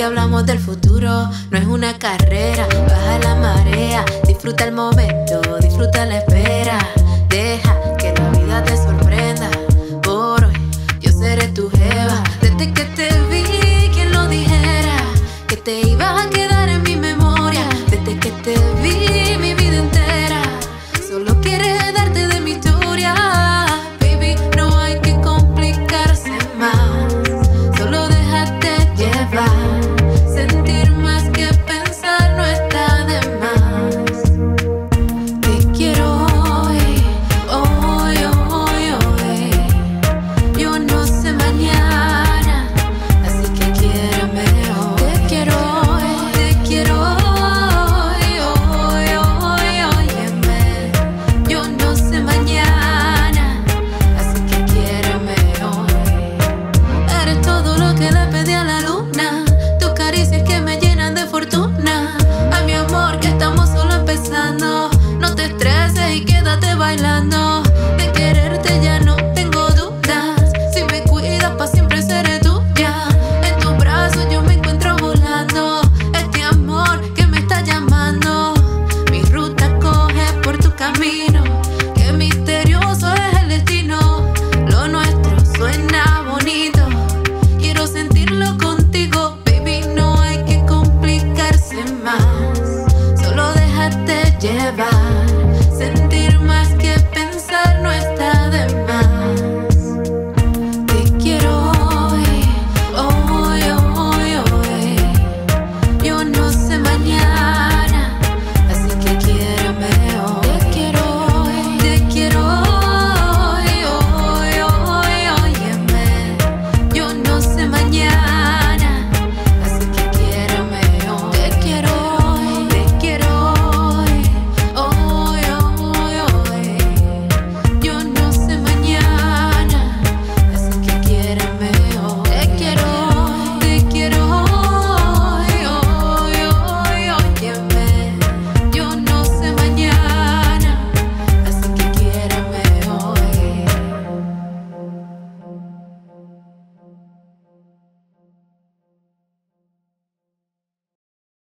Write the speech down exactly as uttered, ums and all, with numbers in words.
hablamos del futuro, no es una carrera. Baja la marea, disfruta el momento, disfruta la espera. Deja que la vida te sorprenda. Por hoy yo seré tu jeva. Desde que te vi, ¿quién lo dijera? Que te ibas a quedar en mi memoria. Desde que te vi, mi vida entera solo quieres darte de mi historia. Baby, no hay que complicarse más, solo déjate llevar. Sentir más que pensar no está de más. Te quiero hoy, hoy, hoy, hoy. Yo no sé mañana, así que quiéreme hoy. Te quiero hoy, te quiero hoy, hoy, hoy, óyeme. Yo no sé mañana, así que quiéreme hoy. Eres todo lo que le pedí a la luna, tus caricias que me llenan de fortuna. Ay, mi amor, que estamos solo empezando. No te estreses y quédate bailando. De quererte ya no tengo dudas. Si me cuidas, pa' siempre seré tuya. En tus brazos yo me encuentro volando. Este amor que me está llamando. Mi ruta coge por tu camino. Qué misterioso es el destino. Lo nuestro suena bonito. Quiero sentirlo contigo, baby, no hay que complicarse más. Solo déjate llevar.